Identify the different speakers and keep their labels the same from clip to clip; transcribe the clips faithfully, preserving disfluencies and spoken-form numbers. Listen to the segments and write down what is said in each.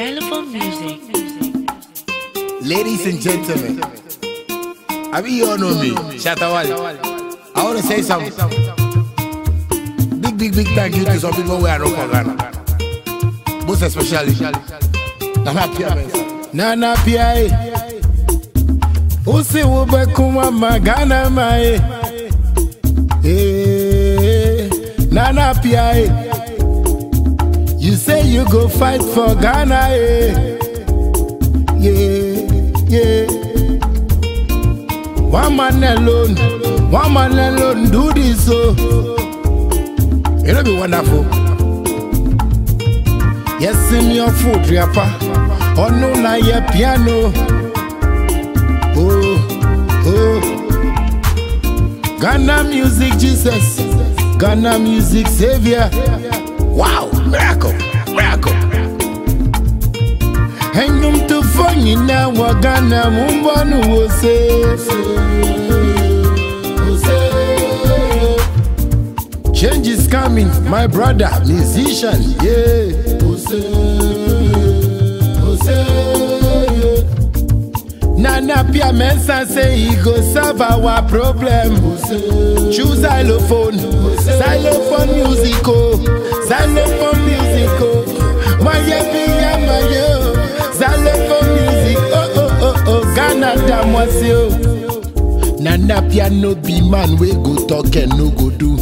Speaker 1: Xylophone music.
Speaker 2: Ladies and gentlemen, I mean, you all know me, Shatawale. I want to say something. Big, big, big thank you to some people who are not from Ghana. Most especially Nana Pia.
Speaker 3: Nana Pia. Usi ube kuma magana mae. Hey, Nana Pia. You say you go fight for Ghana. Eh? Yeah, yeah. One man alone, one man alone do this so.
Speaker 2: It'll be wonderful.
Speaker 3: Yes, in your foot, Riapa. Oh no, na your piano. Oh, oh. Ghana music, Jesus. Ghana music, Savior.
Speaker 2: Wow, miracle, miracle.
Speaker 3: Hangum to funny now, Ghana Mumbanu will say. Change is coming, my brother, musician, yeah. Nana Pia Mensa say he go solve our problem. Choose xylophone, xylophone musical, xylophone musical. My yeah, my yo, xylophone music. Oh oh oh oh, Ghana damwasio. Nana Pia no be man we go talk and no go do.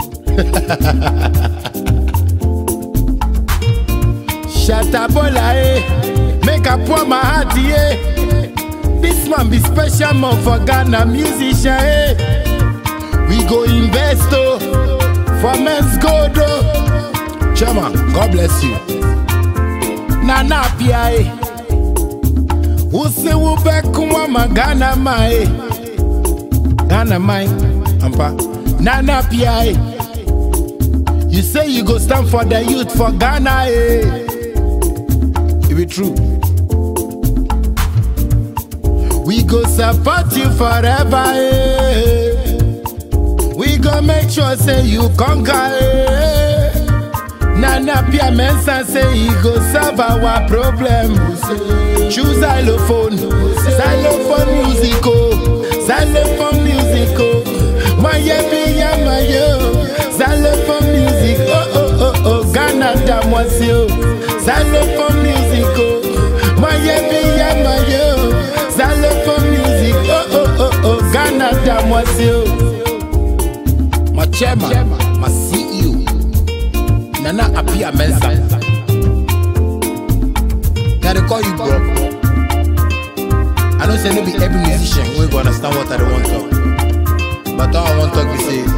Speaker 3: Shatabola eh, make a pour my heart yeah. This man be special man for Ghana musician eh. We go invest oh, for men's gold oh.
Speaker 2: Chairman, God bless you.
Speaker 3: Nana Pia eh, who say who back kuma ma Ghana mai, Ghana mai, ampa. Nana Pia eh. You say you go stand for the youth for Ghana, eh?
Speaker 2: It be true.
Speaker 3: We go support you forever, eh? We go make sure say you conquer, eh? Nana Pia Mensa say he go solve our problem. Choose xylophone, xylophone musical, xylophone musical. My yeah, my yo. Xylophone music, oh oh oh oh, Ghana damwasio. Xylophone music, oh, my yeah, my yo. Xylophone music, oh oh oh oh, Ghana damwasio.
Speaker 2: My chairman, my C E O, Nana Pia Mensa. Gotta call you bro. I don't say no be every musician we go understand what I want to talk. But all I want to talk is say